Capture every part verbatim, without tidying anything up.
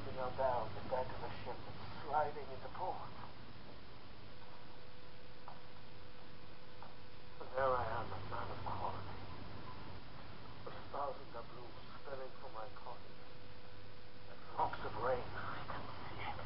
climbing out down the deck of a ship and sliding into port. And there I am, a man of quality. With a thousand doubloons spilling from my pocket. And drops of rain, I can see it.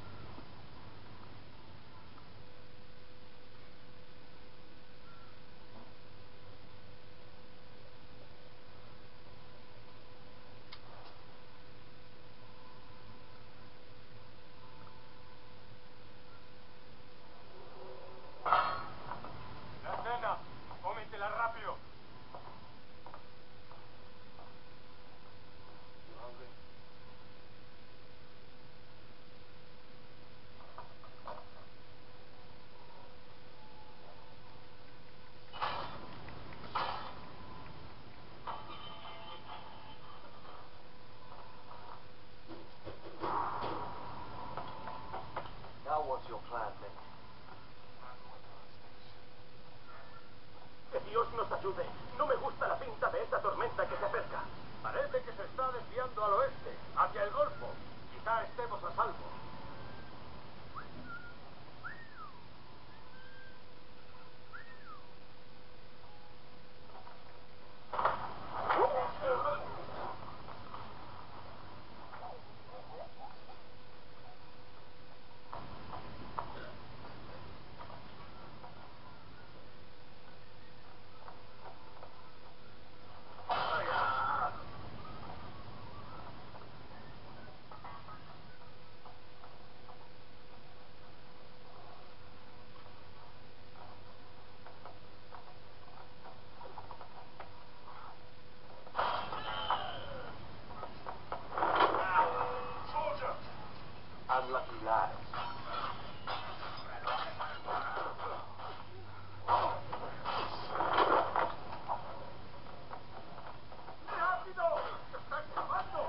What's your plan, mate? Que Dios nos ayude. No me gusta la pinta de esta tormenta que se acerca. Parece que se está desviando al oeste, hacia el Golfo. Quizá estemos a salvo. Unlucky lads. ¡Rápido! ¡Se está escapando!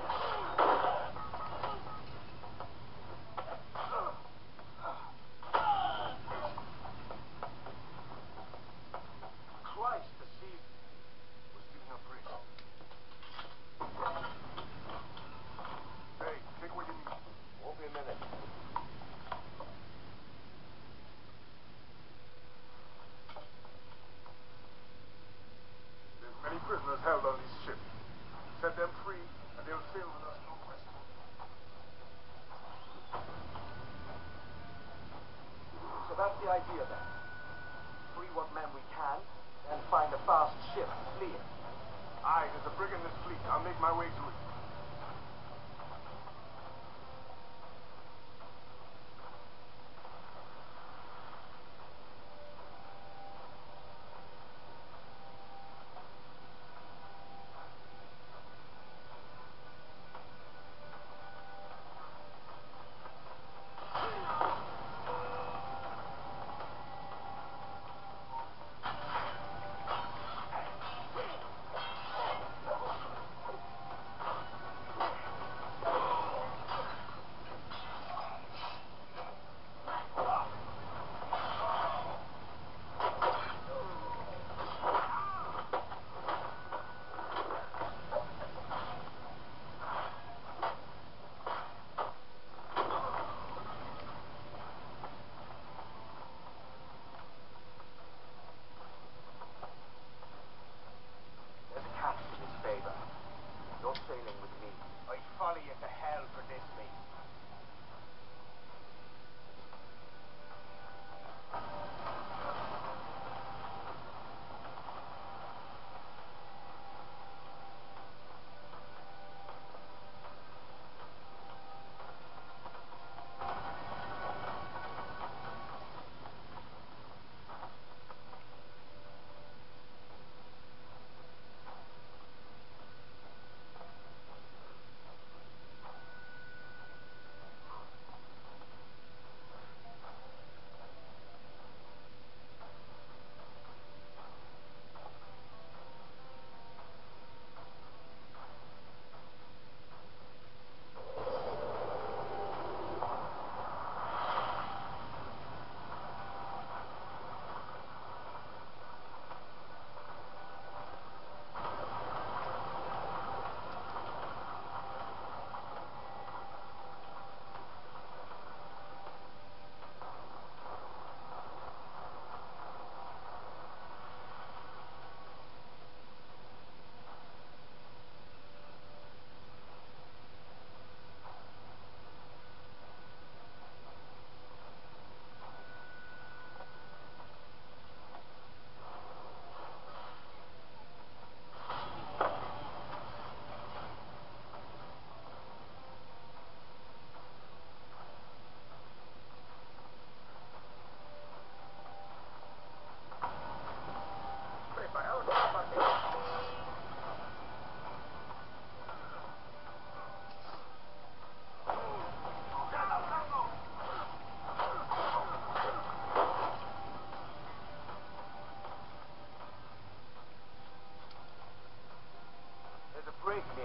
Christ, the sea was giving up bridge. Hey, take what you need. Won't be a minute. There's many prisoners held on this ship. Set them free, and they'll sail with us northwest. So that's the idea then. Free what men we can, then find a fast ship and flee it. Aye, there's a brig in this fleet. I'll make my way to it.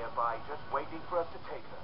nearby, just waiting for us to take her.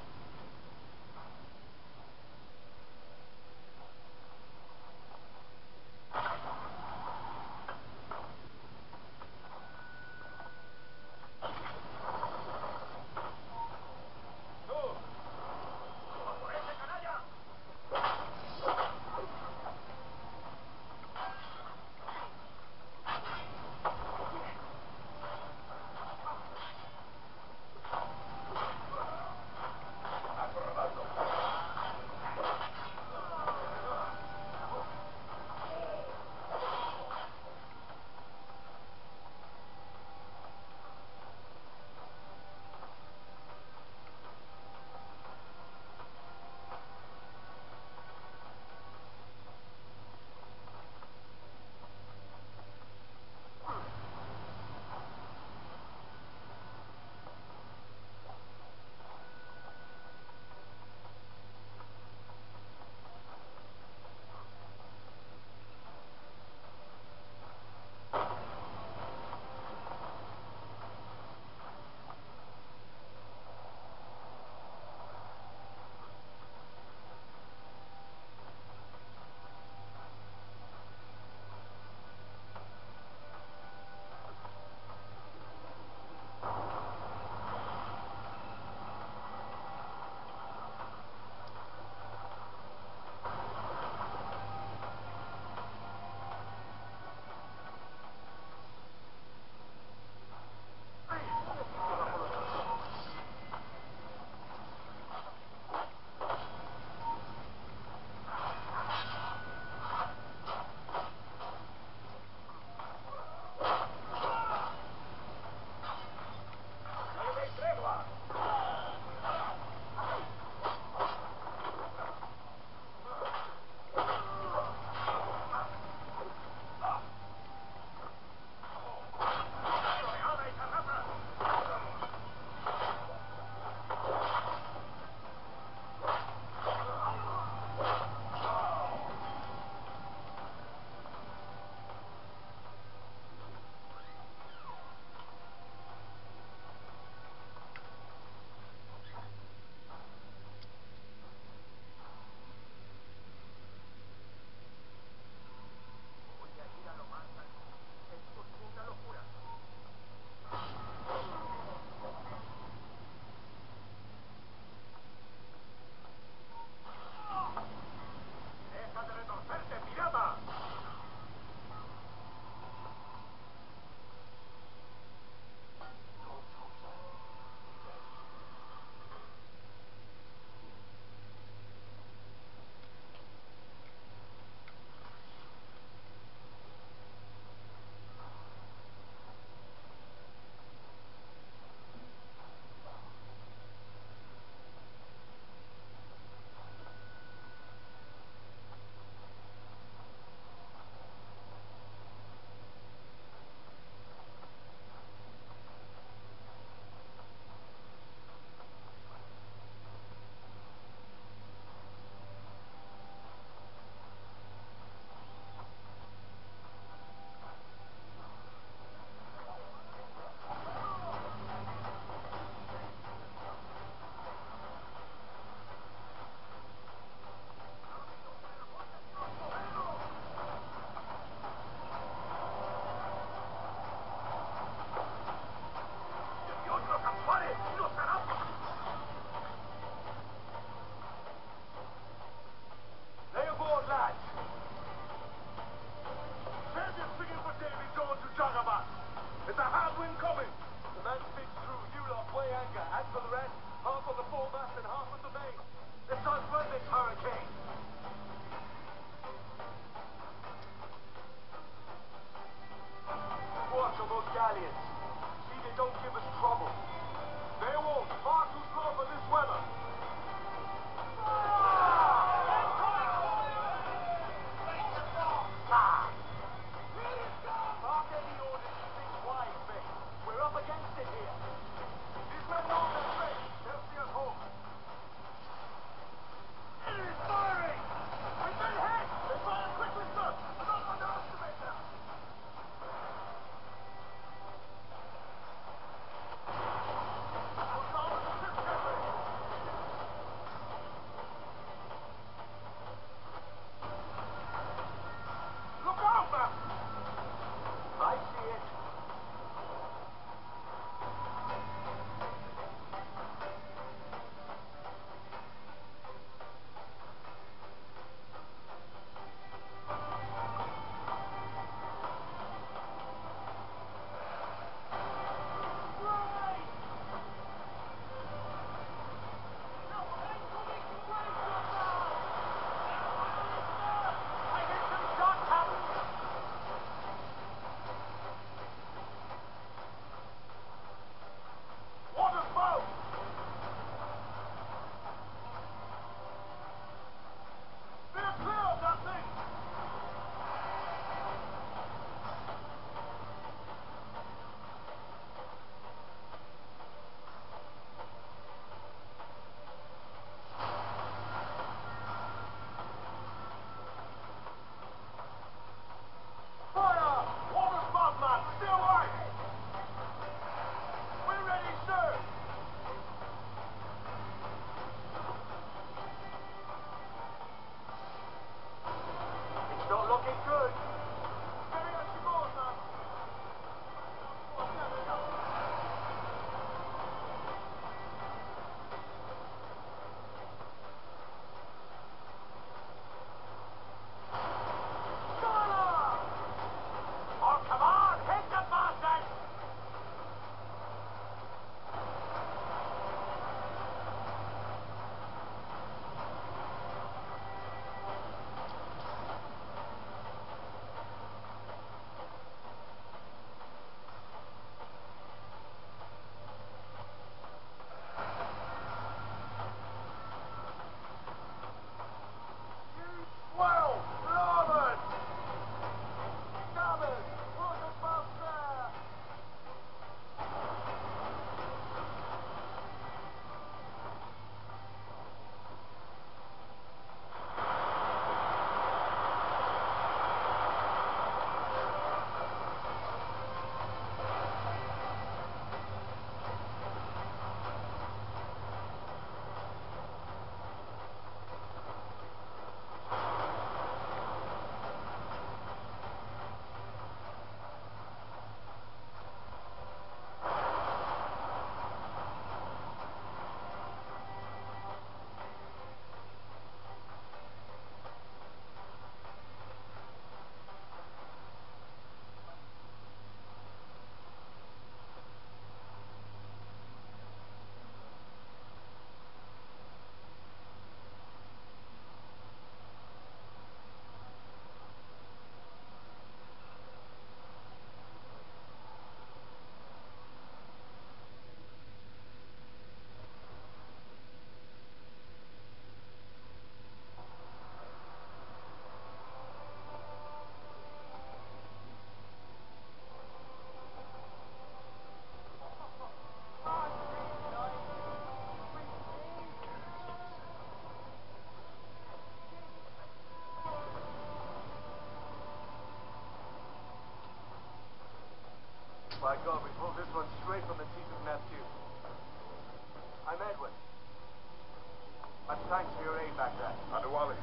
my God, we pulled this one straight from the teeth of Neptune. I'm Edward. And thanks for your aid back then. Adewale.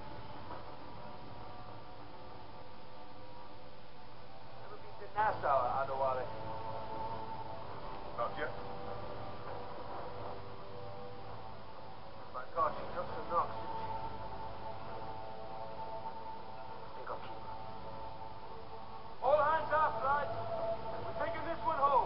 Ever been to Nassau, Adewale? Not yet. My God, she took some knocks, didn't she? I think I'll keep her. All hands up, lads! We're taking this one home.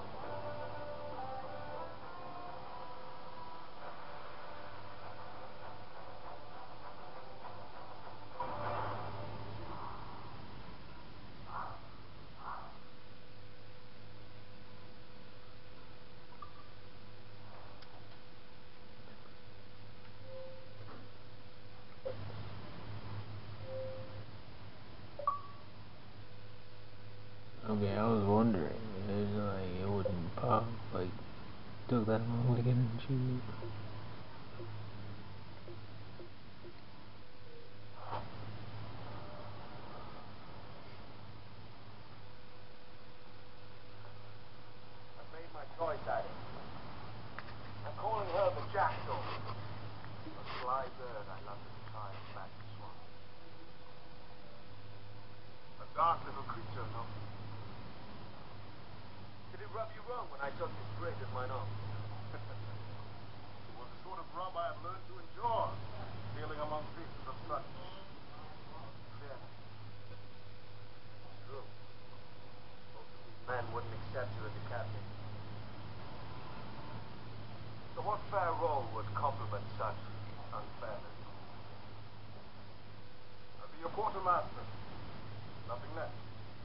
Okay, I was wondering, it's like it wouldn't pop, like, took that long to get into. I've made my choice, Addy. I'm calling her the Jackdaw. A sly bird I love to try and back the swamp. A dark little creature, no? Did it rub you wrong when I took this bridge as mine own? It was the sort of rub I have learned to endure, sailing among faces of such fairness. True. Most of these men wouldn't accept you as a captain. So what fair role would complement such unfairness? I'll be your quartermaster. Nothing less.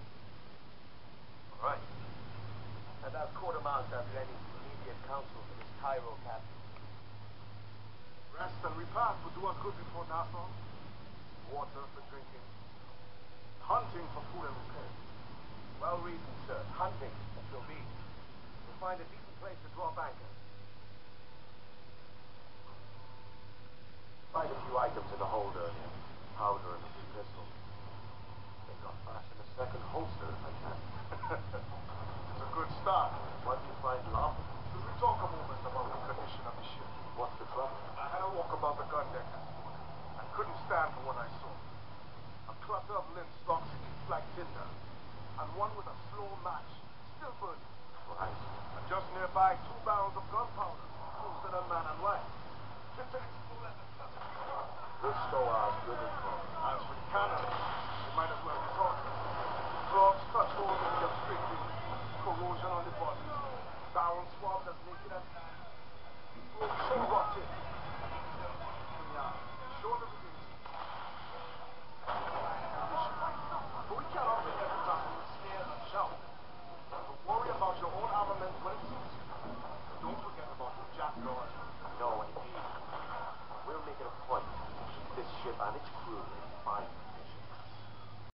All right. And as quartermaster, have you any immediate counsel for this Cairo captain? Rest and repast would do us good before Nassau. Water for drinking. Hunting for food and repair. Well reasoned, sir. Hunting, it shall be. We'll find a decent place to drop anchor. Find a few items in the hold earlier. Powder and a few pistols. They got fast in a second holster if I can. It's a good start. What do you find lawful? Should we talk a moment about the condition of the ship? What's the trouble? I had a walk about the gun deck this morning. I couldn't stand for what I saw. A clutter of linstocks heaped like tinder, and one with a slow match, still burning. Christ. And just nearby, two barrels of gunpowder, posted on man and wife. Good stow ours, good as gold. As for the cannon, we might as well